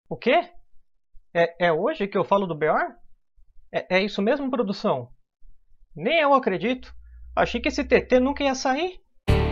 O quê? É hoje que eu falo do Beorn? É isso mesmo, produção? Nem eu acredito. Achei que esse TT nunca ia sair.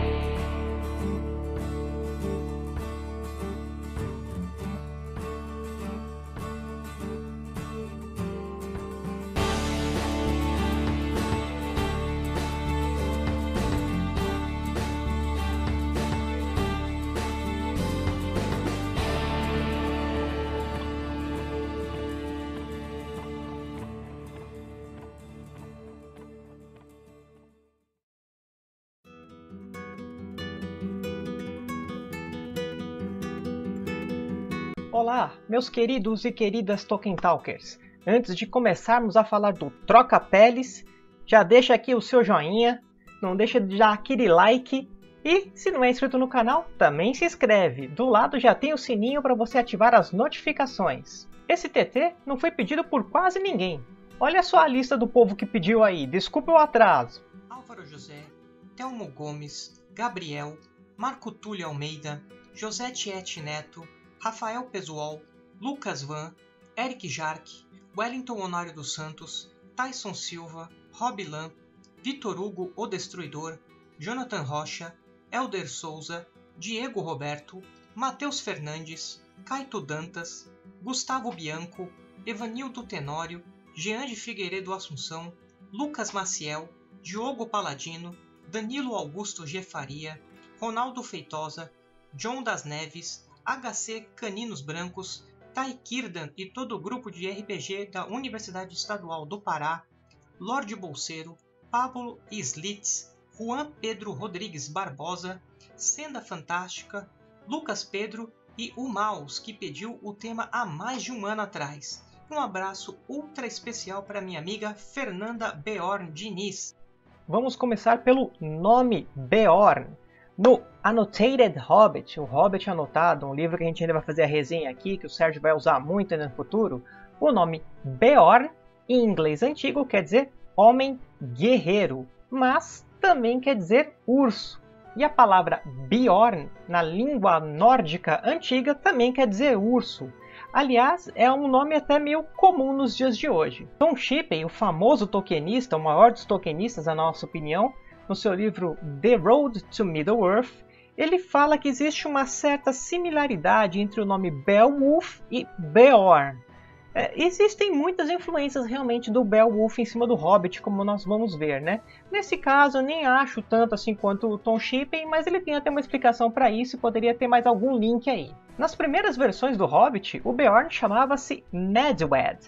Olá, meus queridos e queridas Tolkien Talkers. Antes de começarmos a falar do Troca-Peles, já deixa aqui o seu joinha, não deixa de dar aquele like e, se não é inscrito no canal, também se inscreve. Do lado já tem o sininho para você ativar as notificações. Esse TT não foi pedido por quase ninguém. Olha só a lista do povo que pediu aí, desculpe o atraso. Álvaro José, Telmo Gomes, Gabriel, Marco Túlio Almeida, José Tiete Neto, Rafael Pesuol, Lucas Van, Eric Jarque, Wellington Honório dos Santos, Tyson Silva, Rob Lam, Vitor Hugo o Destruidor, Jonathan Rocha, Elder Souza, Diego Roberto, Matheus Fernandes, Caito Dantas, Gustavo Bianco, Evanildo Tenório, Jean de Figueiredo Assunção, Lucas Maciel, Diogo Paladino, Danilo Augusto G. Faria, Ronaldo Feitosa, John das Neves, HC Caninos Brancos, Tai Kirdan e todo o grupo de RPG da Universidade Estadual do Pará, Lorde Bolseiro, Pablo Slitz, Juan Pedro Rodrigues Barbosa, Senda Fantástica, Lucas Pedro e o Maus, que pediu o tema há mais de um ano atrás. Um abraço ultra especial para minha amiga Fernanda Beorn Diniz. Vamos começar pelo nome Beorn. No Annotated Hobbit, o Hobbit Anotado, um livro que a gente ainda vai fazer a resenha aqui, que o Sérgio vai usar muito no futuro, o nome Beorn, em inglês antigo, quer dizer homem guerreiro, mas também quer dizer urso. E a palavra Bjorn, na língua nórdica antiga, também quer dizer urso. Aliás, é um nome até meio comum nos dias de hoje. Tom Shippey, o famoso tolkienista, o maior dos tolkienistas, na nossa opinião, no seu livro The Road to Middle-earth, ele fala que existe uma certa similaridade entre o nome Beowulf e Beorn. Existem muitas influências realmente do Beowulf em cima do Hobbit, como nós vamos ver, né? Nesse caso, eu nem acho tanto assim quanto o Tom Shippey, mas ele tem até uma explicação para isso e poderia ter mais algum link aí. Nas primeiras versões do Hobbit, o Beorn chamava-se Nedwed.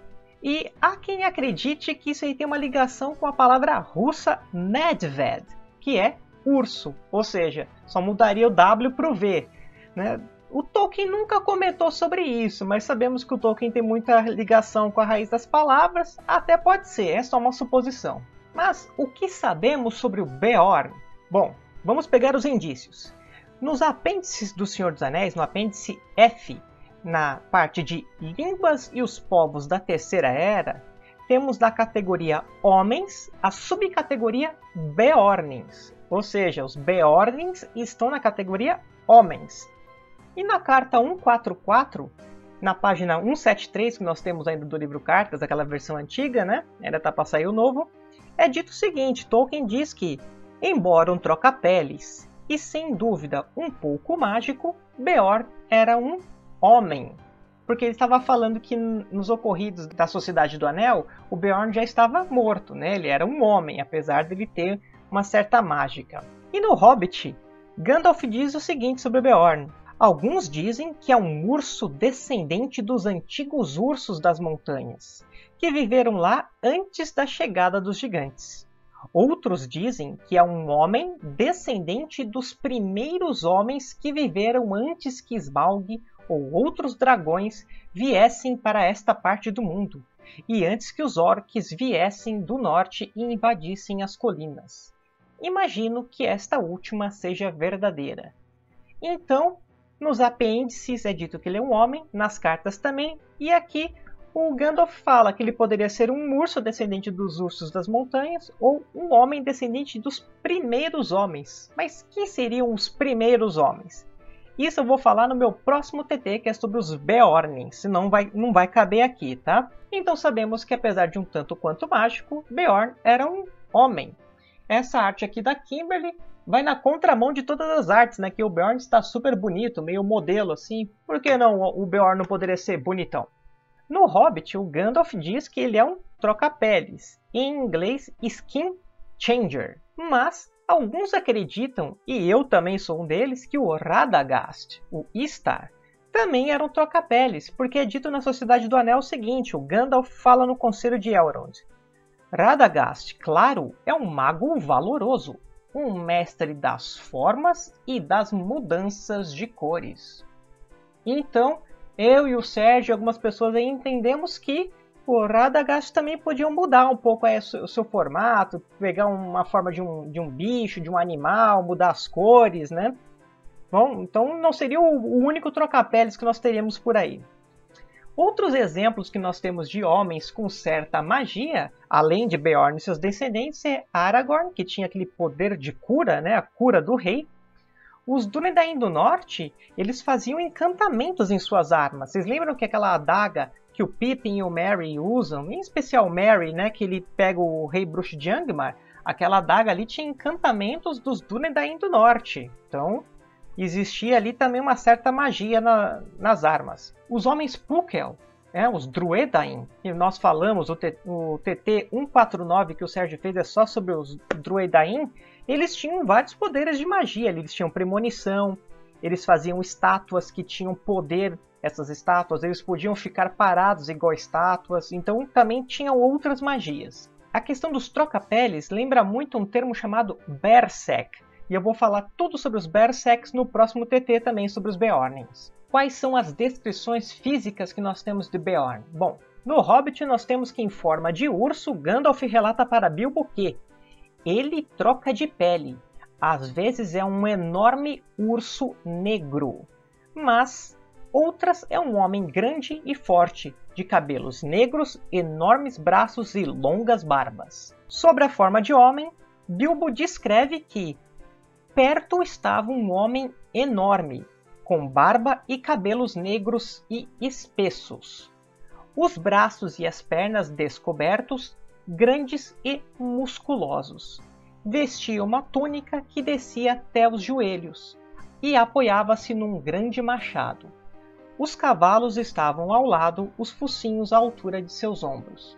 E há quem acredite que isso aí tem uma ligação com a palavra russa Medved, que é urso, ou seja, só mudaria o W para o V, né? O Tolkien nunca comentou sobre isso, mas sabemos que o Tolkien tem muita ligação com a raiz das palavras, até pode ser, é só uma suposição. Mas o que sabemos sobre o Beorn? Bom, vamos pegar os indícios. Nos apêndices do Senhor dos Anéis, no apêndice F, na parte de Línguas e os Povos da Terceira Era, temos na categoria Homens a subcategoria Beornings, ou seja, os Beornings estão na categoria Homens. E na carta 144, na página 173, que nós temos ainda do livro Cartas, aquela versão antiga, né? Ainda está para sair o novo, é dito o seguinte: Tolkien diz que, embora um troca-peles e sem dúvida um pouco mágico, Beorn era um homem. Porque ele estava falando que nos ocorridos da Sociedade do Anel, o Beorn já estava morto, né? Ele era um homem, apesar de ele ter uma certa mágica. E no Hobbit, Gandalf diz o seguinte sobre Beorn: alguns dizem que é um urso descendente dos antigos ursos das montanhas, que viveram lá antes da chegada dos gigantes. Outros dizem que é um homem descendente dos primeiros homens que viveram antes que Smaug ou outros dragões viessem para esta parte do mundo, e antes que os orques viessem do norte e invadissem as colinas. Imagino que esta última seja verdadeira. Então, nos apêndices é dito que ele é um homem, nas cartas também, e aqui o Gandalf fala que ele poderia ser um urso descendente dos ursos das montanhas ou um homem descendente dos primeiros homens. Mas quem seriam os primeiros homens? Isso eu vou falar no meu próximo TT, que é sobre os Beorns, senão não vai caber aqui, tá? Então sabemos que apesar de um tanto quanto mágico, Beorn era um homem. Essa arte aqui da Kimberly vai na contramão de todas as artes, né? Que o Beorn está super bonito, meio modelo assim. Por que não o Beorn não poderia ser bonitão? No Hobbit, o Gandalf diz que ele é um troca-peles, em inglês Skin Changer. Mas alguns acreditam, e eu também sou um deles, que o Radagast, o Istar, também era um troca-peles, porque é dito na Sociedade do Anel o seguinte, o Gandalf fala no Conselho de Elrond. Radagast, claro, é um mago valoroso, um mestre das formas e das mudanças de cores. Então, eu e o Sérgio e algumas pessoas aí entendemos que o Radagast também podia mudar um pouco aí o seu formato, pegar uma forma de um bicho, de um animal, mudar as cores, né? Bom, então não seria o único troca-peles que nós teríamos por aí. Outros exemplos que nós temos de homens com certa magia, além de Beorn e seus descendentes, é Aragorn, que tinha aquele poder de cura, né? A cura do rei. Os Dúnedain do Norte, eles faziam encantamentos em suas armas. Vocês lembram que aquela adaga que o Pippin e o Merry usam, em especial o Merry, né, que ele pega o rei bruxo de Angmar, aquela adaga ali tinha encantamentos dos Dúnedain do Norte. Então, existia ali também uma certa magia nas armas. Os homens Púkel, os Druedain, que nós falamos, o TT 149 que o Sérgio fez é só sobre os Druedain, eles tinham vários poderes de magia. Eles tinham premonição, eles faziam estátuas que tinham poder. Essas estátuas, eles podiam ficar parados igual estátuas, então também tinham outras magias. A questão dos troca-peles lembra muito um termo chamado Berserk, e eu vou falar tudo sobre os Berserks no próximo TT também sobre os Beorns. Quais são as descrições físicas que nós temos de Beorn? Bom, no Hobbit nós temos que em forma de urso, Gandalf relata para Bilbo que ele troca de pele, às vezes é um enorme urso negro, mas outras é um homem grande e forte, de cabelos negros, enormes braços e longas barbas. Sobre a forma de homem, Bilbo descreve que perto estava um homem enorme, com barba e cabelos negros e espessos. Os braços e as pernas descobertos, grandes e musculosos. Vestia uma túnica que descia até os joelhos e apoiava-se num grande machado. Os cavalos estavam ao lado, os focinhos à altura de seus ombros.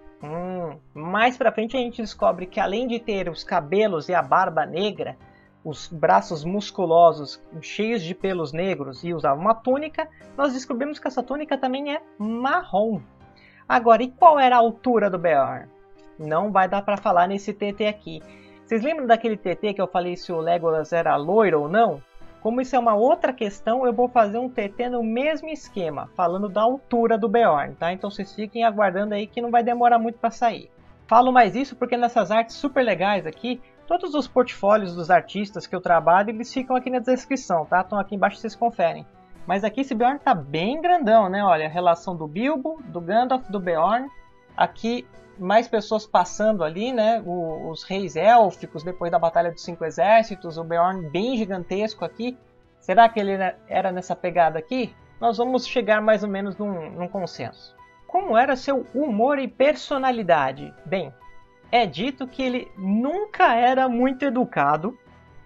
Mais pra frente a gente descobre que além de ter os cabelos e a barba negra, os braços musculosos cheios de pelos negros e usava uma túnica, nós descobrimos que essa túnica também é marrom. Agora, e qual era a altura do Beorn? Não vai dar para falar nesse TT aqui. Vocês lembram daquele TT que eu falei se o Legolas era loiro ou não? Como isso é uma outra questão, eu vou fazer um TT no mesmo esquema, falando da altura do Beorn, tá? Então vocês fiquem aguardando aí que não vai demorar muito para sair. Falo mais isso porque nessas artes super legais aqui, todos os portfólios dos artistas que eu trabalho, eles ficam aqui na descrição, tá? Estão aqui embaixo, vocês conferem. Mas aqui esse Beorn tá bem grandão, né? Olha, a relação do Bilbo, do Gandalf, do Beorn. Aqui, mais pessoas passando ali, né? Os reis élficos, depois da Batalha dos 5 Exércitos. O Beorn bem gigantesco aqui. Será que ele era nessa pegada aqui? Nós vamos chegar mais ou menos num consenso. Como era seu humor e personalidade? Bem, é dito que ele nunca era muito educado,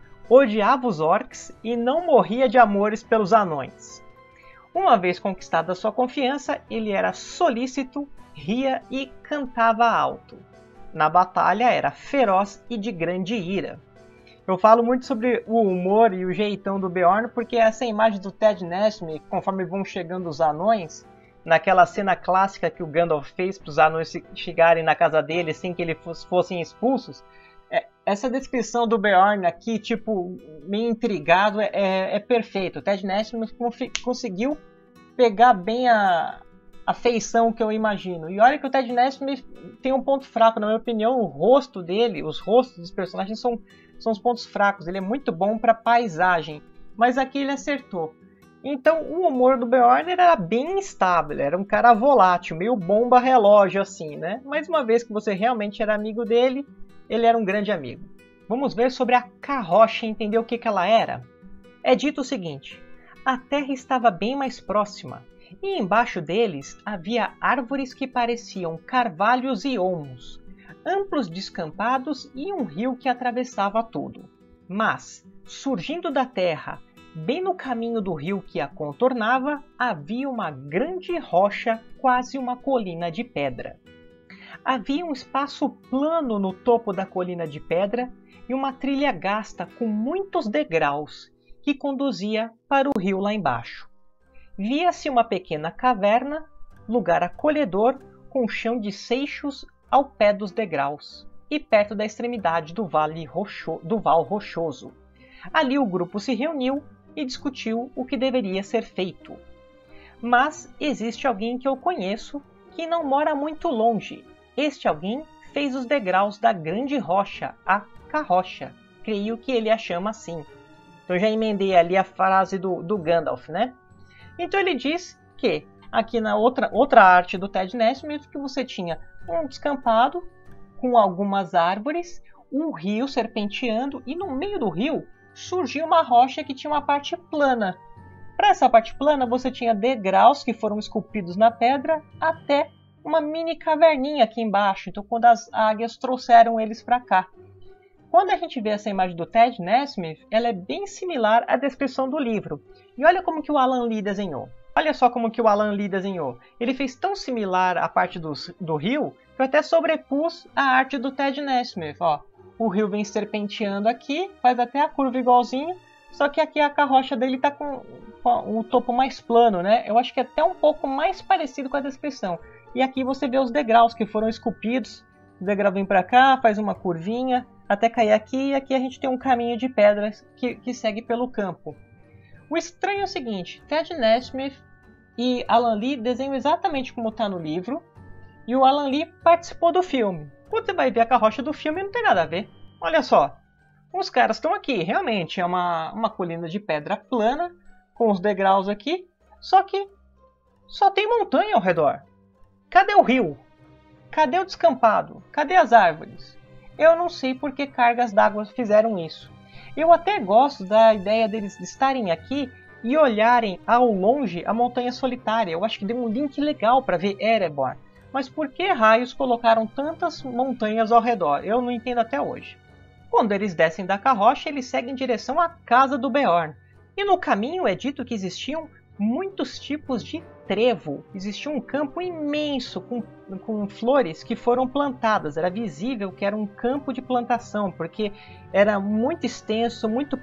odiava os orcs e não morria de amores pelos anões. Uma vez conquistada sua confiança, ele era solícito, ria e cantava alto. Na batalha era feroz e de grande ira. Eu falo muito sobre o humor e o jeitão do Beorn porque essa imagem do Ted Nesmith, conforme vão chegando os anões, naquela cena clássica que o Gandalf fez para os anões chegarem na casa dele sem que eles fossem expulsos, essa descrição do Beorn aqui, tipo, meio intrigado, é perfeito. O Ted Nesmith conseguiu pegar bem a feição que eu imagino. E olha que o Ted Nesmith tem um ponto fraco, na minha opinião, o rosto dele, os rostos dos personagens são os pontos fracos. Ele é muito bom para paisagem, mas aqui ele acertou. Então o humor do Beorn era bem instável, era um cara volátil, meio bomba relógio assim, né? Mas uma vez que você realmente era amigo dele, ele era um grande amigo. Vamos ver sobre a carroça e entender o que ela era. É dito o seguinte: A terra estava bem mais próxima, e embaixo deles havia árvores que pareciam carvalhos e olmos, amplos descampados e um rio que atravessava tudo. Mas, surgindo da terra, bem no caminho do rio que a contornava, havia uma grande rocha, quase uma colina de pedra. Havia um espaço plano no topo da colina de pedra e uma trilha gasta com muitos degraus que conduzia para o rio lá embaixo. Via-se uma pequena caverna, lugar acolhedor com chão de seixos ao pé dos degraus e perto da extremidade do Val Rochoso. Ali o grupo se reuniu e discutiu o que deveria ser feito. Mas existe alguém que eu conheço que não mora muito longe. Este alguém fez os degraus da grande rocha, a carrocha. Creio que ele a chama assim. Então já emendei ali a frase do Gandalf, né? Então ele diz que aqui na outra arte do Ted Nesmith que você tinha um descampado com algumas árvores, um rio serpenteando e no meio do rio surgiu uma rocha que tinha uma parte plana. Para essa parte plana você tinha degraus que foram esculpidos na pedra até uma mini caverninha aqui embaixo. Então quando as águias trouxeram eles para cá. Quando a gente vê essa imagem do Ted Nesmith, ela é bem similar à descrição do livro. E olha como que o Alan Lee desenhou. Olha só como que o Alan Lee desenhou. Ele fez tão similar a parte do rio, que eu até sobrepus a arte do Ted Nesmith. Ó, o rio vem serpenteando aqui, faz até a curva igualzinho, só que aqui a carrocha dele está com o topo mais plano, né? Eu acho que é até um pouco mais parecido com a descrição. E aqui você vê os degraus que foram esculpidos. O degrau vem para cá, faz uma curvinha, até cair aqui, e aqui a gente tem um caminho de pedras que segue pelo campo. O estranho é o seguinte, Ted Nesmith e Alan Lee desenham exatamente como está no livro, e o Alan Lee participou do filme. Quando você vai ver a carrocha do filme, não tem nada a ver. Olha só, os caras estão aqui, realmente é uma colina de pedra plana, com os degraus aqui, só que só tem montanha ao redor. Cadê o rio? Cadê o descampado? Cadê as árvores? Eu não sei por que cargas d'água fizeram isso. Eu até gosto da ideia deles estarem aqui e olharem ao longe a Montanha Solitária. Eu acho que deu um link legal para ver Erebor. Mas por que raios colocaram tantas montanhas ao redor? Eu não entendo até hoje. Quando eles descem da carroça, eles seguem em direção à casa do Beorn. E no caminho é dito que existiam muitos tipos de trevo. Existia um campo imenso com flores que foram plantadas. Era visível que era um campo de plantação, porque era muito extenso, muito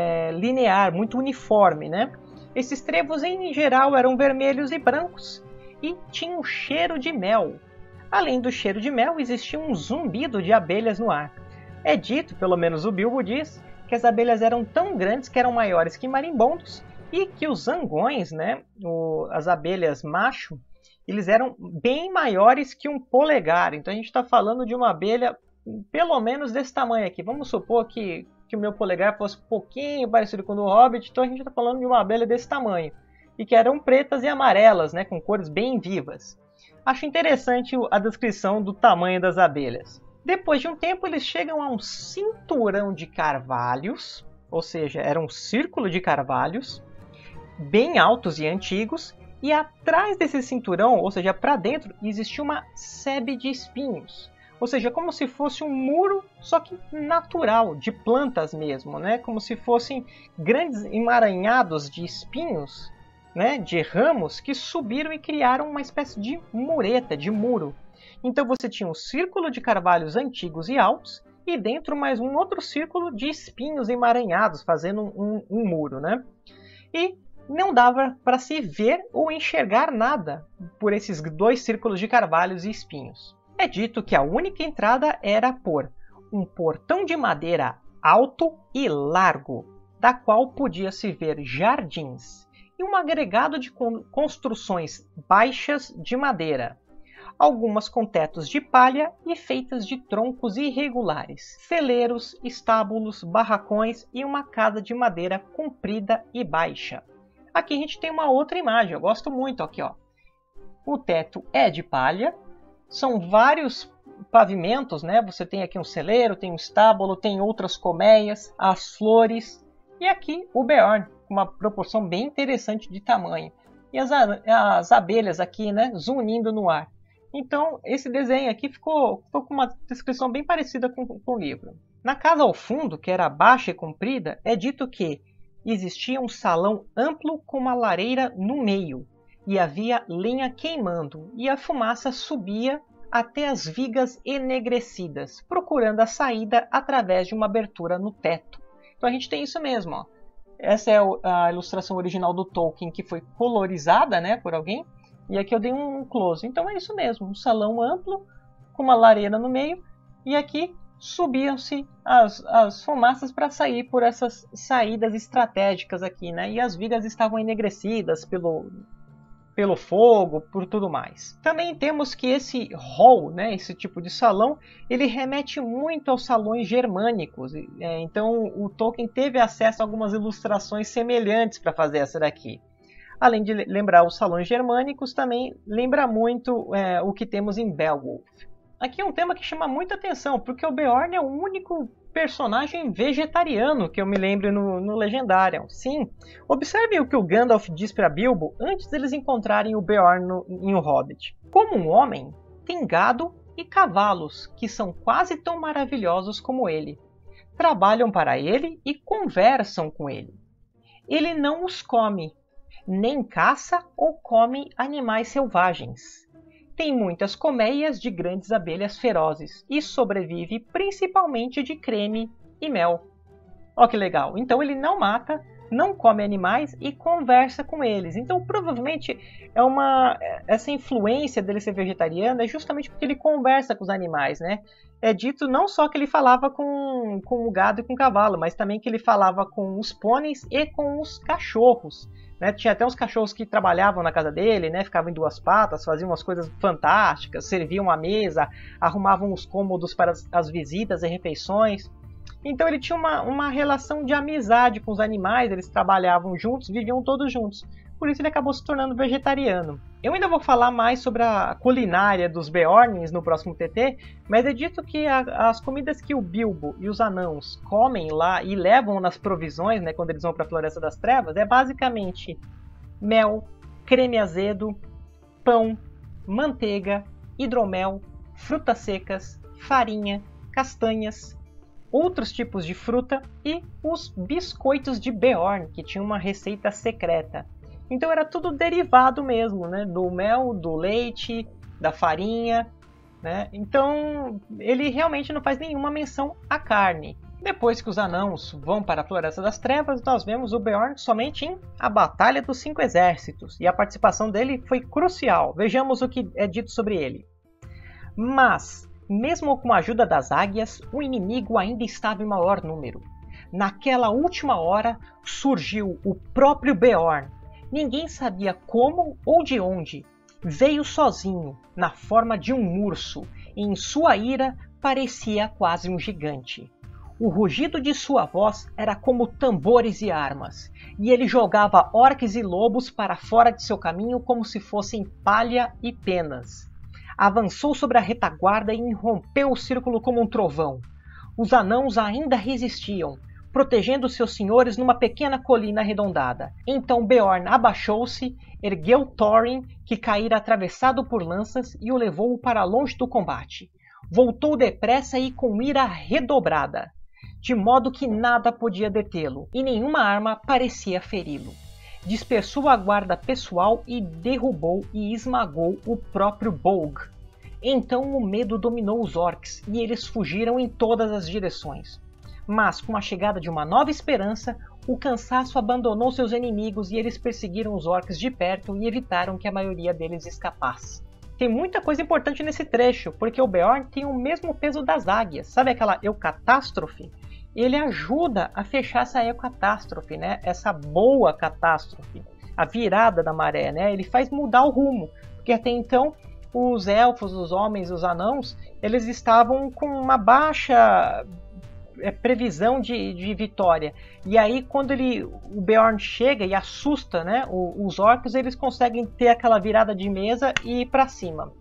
linear, muito uniforme, né? Esses trevos em geral eram vermelhos e brancos e tinham cheiro de mel. Além do cheiro de mel, existia um zumbido de abelhas no ar. É dito, pelo menos o Bilbo diz, que as abelhas eram tão grandes que eram maiores que marimbondos e que os zangões, né, as abelhas macho, eles eram bem maiores que um polegar. Então a gente está falando de uma abelha pelo menos desse tamanho aqui. Vamos supor que o meu polegar fosse um pouquinho parecido com o do Hobbit, então a gente está falando de uma abelha desse tamanho. E que eram pretas e amarelas, né, com cores bem vivas. Acho interessante a descrição do tamanho das abelhas. Depois de um tempo eles chegam a um cinturão de carvalhos, ou seja, era um círculo de carvalhos, bem altos e antigos, e atrás desse cinturão, ou seja, para dentro, existia uma sebe de espinhos. Ou seja, como se fosse um muro, só que natural, de plantas mesmo, né? Como se fossem grandes emaranhados de espinhos, né? De ramos que subiram e criaram uma espécie de mureta, de muro. Então você tinha um círculo de carvalhos antigos e altos, e dentro mais um outro círculo de espinhos emaranhados, fazendo um muro, né? E não dava para se ver ou enxergar nada por esses dois círculos de carvalhos e espinhos. É dito que a única entrada era por um portão de madeira alto e largo, da qual podia-se ver jardins, e um agregado de construções baixas de madeira, algumas com tetos de palha e feitas de troncos irregulares, celeiros, estábulos, barracões e uma casa de madeira comprida e baixa. Aqui a gente tem uma outra imagem, eu gosto muito, aqui ó. O teto é de palha, são vários pavimentos, né? Você tem aqui um celeiro, tem um estábulo, tem outras colmeias, as flores. E aqui o Beorn, com uma proporção bem interessante de tamanho. E as abelhas aqui, né, zunindo no ar. Então, esse desenho aqui ficou com uma descrição bem parecida com o livro. Na casa ao fundo, que era baixa e comprida, é dito que existia um salão amplo com uma lareira no meio, e havia lenha queimando, e a fumaça subia até as vigas enegrecidas, procurando a saída através de uma abertura no teto. Então a gente tem isso mesmo, ó. Essa é a ilustração original do Tolkien, que foi colorizada, né, por alguém. E aqui eu dei um close. Então é isso mesmo, um salão amplo, com uma lareira no meio. E aqui subiam-se as fumaças para sair por essas saídas estratégicas aqui, né? E as vigas estavam enegrecidas pelo fogo, por tudo mais. Também temos que esse hall, né, esse tipo de salão, ele remete muito aos salões germânicos. Então o Tolkien teve acesso a algumas ilustrações semelhantes para fazer essa daqui. Além de lembrar os salões germânicos, também lembra muito o que temos em Beowulf. Aqui é um tema que chama muita atenção, porque o Beorn é o único personagem vegetariano que eu me lembro no Legendarium. Sim, observe o que o Gandalf diz para Bilbo antes deles encontrarem o Beorn em O Hobbit. Como um homem, tem gado e cavalos, que são quase tão maravilhosos como ele. Trabalham para ele e conversam com ele. Ele não os come, nem caça ou come animais selvagens. Tem muitas colmeias de grandes abelhas ferozes e sobrevive principalmente de creme e mel. Olha que legal! Então ele não mata, não come animais e conversa com eles. Então provavelmente essa influência dele ser vegetariano é justamente porque ele conversa com os animais, né? É dito não só que ele falava com o gado e com o cavalo, mas também que ele falava com os pôneis e com os cachorros. Né? Tinha até uns cachorros que trabalhavam na casa dele, né? Ficavam em duas patas, faziam umas coisas fantásticas, serviam a mesa, arrumavam os cômodos para as visitas e refeições. Então ele tinha uma relação de amizade com os animais, eles trabalhavam juntos, viviam todos juntos. Por isso ele acabou se tornando vegetariano. Eu ainda vou falar mais sobre a culinária dos Beorns no próximo TT, mas é dito que as comidas que o Bilbo e os anãos comem lá e levam nas provisões, né, quando eles vão para a Floresta das Trevas, é basicamente mel, creme azedo, pão, manteiga, hidromel, frutas secas, farinha, castanhas, outros tipos de fruta e os biscoitos de Beorn, que tinha uma receita secreta. Então era tudo derivado mesmo, né? Do mel, do leite, da farinha, né? Então ele realmente não faz nenhuma menção à carne. Depois que os anãos vão para a Floresta das Trevas, nós vemos o Beorn somente em A Batalha dos 5 Exércitos, e a participação dele foi crucial. Vejamos o que é dito sobre ele. Mas, mesmo com a ajuda das águias, o inimigo ainda estava em maior número. Naquela última hora surgiu o próprio Beorn. Ninguém sabia como ou de onde. Veio sozinho, na forma de um urso, e em sua ira parecia quase um gigante. O rugido de sua voz era como tambores e armas, e ele jogava orques e lobos para fora de seu caminho como se fossem palha e penas. Avançou sobre a retaguarda e irrompeu o círculo como um trovão. Os anãos ainda resistiam, protegendo seus senhores numa pequena colina arredondada. Então Beorn abaixou-se, ergueu Thorin, que caíra atravessado por lanças, e o levou para longe do combate. Voltou depressa e com ira redobrada, de modo que nada podia detê-lo, e nenhuma arma parecia feri-lo. Dispersou a guarda pessoal e derrubou e esmagou o próprio Bolg. Então o medo dominou os orcs, e eles fugiram em todas as direções. Mas, com a chegada de uma nova esperança, o cansaço abandonou seus inimigos e eles perseguiram os orcs de perto e evitaram que a maioria deles escapasse. Tem muita coisa importante nesse trecho, porque o Beorn tem o mesmo peso das águias. Sabe aquela eucatástrofe? Ele ajuda a fechar essa eucatástrofe, né? Essa boa catástrofe, a virada da maré, né? Ele faz mudar o rumo, porque até então os elfos, os homens, os anãos, eles estavam com uma baixa previsão de vitória. E aí quando o Beorn chega e assusta, né, os orcs, eles conseguem ter aquela virada de mesa e ir para cima.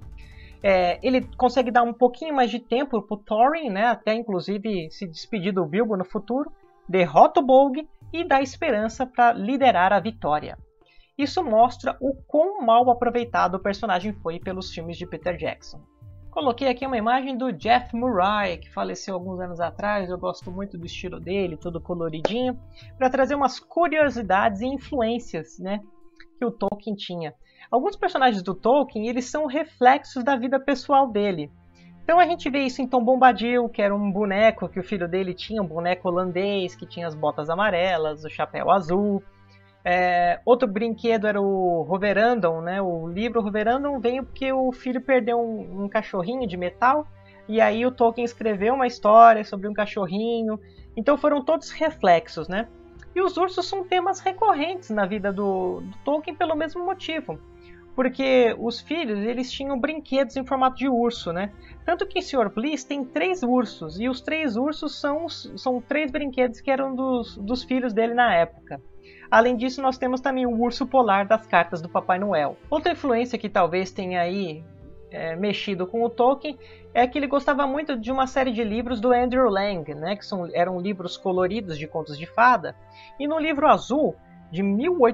Ele consegue dar um pouquinho mais de tempo para o Thorin, né, até inclusive se despedir do Bilbo no futuro, derrota o Bolg e dá esperança para liderar a vitória. Isso mostra o quão mal aproveitado o personagem foi pelos filmes de Peter Jackson. Coloquei aqui uma imagem do Jeff Murray, que faleceu alguns anos atrás. Eu gosto muito do estilo dele, todo coloridinho, para trazer umas curiosidades e influências, né, que o Tolkien tinha. Alguns personagens do Tolkien, eles são reflexos da vida pessoal dele. Então a gente vê isso em Tom Bombadil, que era um boneco que o filho dele tinha, um boneco holandês, que tinha as botas amarelas, o chapéu azul. Outro brinquedo era o Roverandom, né? O livro Roverandom veio porque o filho perdeu um cachorrinho de metal, e aí o Tolkien escreveu uma história sobre um cachorrinho. Então foram todos reflexos, né? E os ursos são temas recorrentes na vida do Tolkien pelo mesmo motivo. Porque os filhos, eles tinham brinquedos em formato de urso, né? Tanto que em Sr. Bliss tem 3 ursos, e os 3 ursos são 3 brinquedos que eram dos filhos dele na época. Além disso, nós temos também o urso polar das cartas do Papai Noel. Outra influência que talvez tenha aí mexido com o Tolkien é que ele gostava muito de uma série de livros do Andrew Lang, né, que eram livros coloridos de contos de fada. E no livro azul, de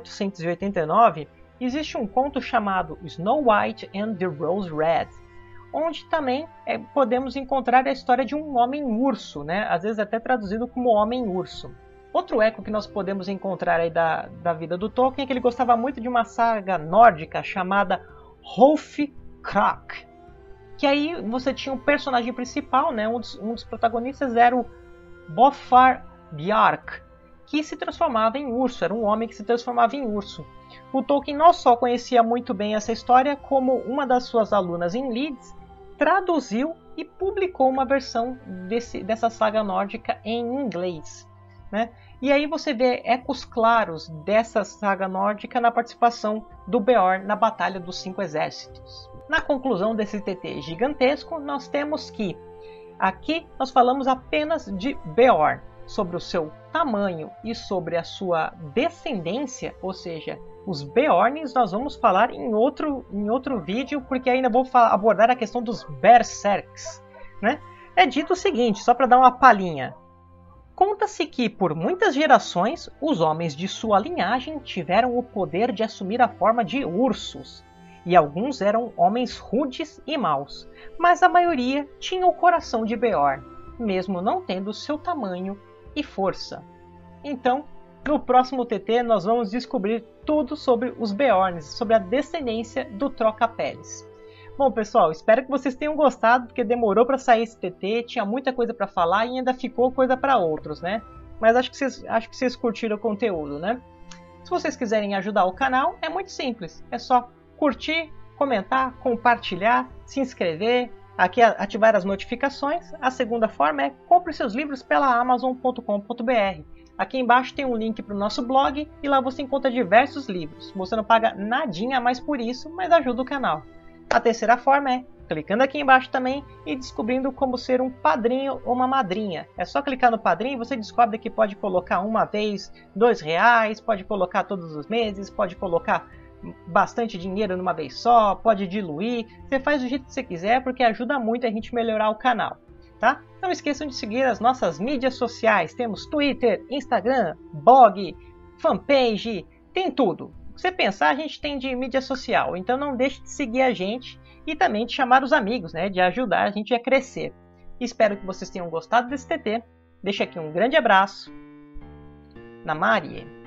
1889, existe um conto chamado Snow White and the Rose Red, onde também podemos encontrar a história de um homem-urso, né, às vezes até traduzido como homem-urso. Outro eco que nós podemos encontrar aí da vida do Tolkien é que ele gostava muito de uma saga nórdica chamada Hrolfkrak. Que aí você tinha um personagem principal, né? Um dos protagonistas era o Bofar Bjark, que se transformava em urso, era um homem que se transformava em urso. O Tolkien não só conhecia muito bem essa história, como uma das suas alunas em Leeds traduziu e publicou uma versão dessa saga nórdica em inglês, né? E aí você vê ecos claros dessa saga nórdica na participação do Beorn na Batalha dos 5 Exércitos. Na conclusão desse TT gigantesco, nós temos que aqui nós falamos apenas de Beorn, sobre o seu tamanho e sobre a sua descendência, ou seja, os Beorns nós vamos falar em outro vídeo, porque ainda vou abordar a questão dos Berserks, né? É dito o seguinte, só para dar uma palhinha. Conta-se que, por muitas gerações, os homens de sua linhagem tiveram o poder de assumir a forma de ursos, e alguns eram homens rudes e maus, mas a maioria tinha o coração de Beorn, mesmo não tendo seu tamanho e força. Então, no próximo TT nós vamos descobrir tudo sobre os Beorns, sobre a descendência do Troca-Peles. Bom, pessoal, espero que vocês tenham gostado, porque demorou para sair esse TT, tinha muita coisa para falar e ainda ficou coisa para outros, né? Mas acho que vocês curtiram o conteúdo, né? Se vocês quiserem ajudar o canal, é muito simples. É só curtir, comentar, compartilhar, se inscrever, aqui ativar as notificações. A segunda forma é compre seus livros pela Amazon.com.br. Aqui embaixo tem um link para o nosso blog e lá você encontra diversos livros. Você não paga nadinha a mais por isso, mas ajuda o canal. A terceira forma é clicando aqui embaixo também e descobrindo como ser um padrinho ou uma madrinha. É só clicar no padrinho e você descobre que pode colocar uma vez R$2, pode colocar todos os meses, pode colocar bastante dinheiro numa vez só, pode diluir. Você faz do jeito que você quiser porque ajuda muito a gente melhorar o canal, tá? Não esqueçam de seguir as nossas mídias sociais. Temos Twitter, Instagram, blog, fanpage, tem tudo. Se você pensar, a gente tem de mídia social, então não deixe de seguir a gente e também de chamar os amigos, né, de ajudar a gente a crescer. Espero que vocês tenham gostado desse TT. Deixo aqui um grande abraço. Namarie.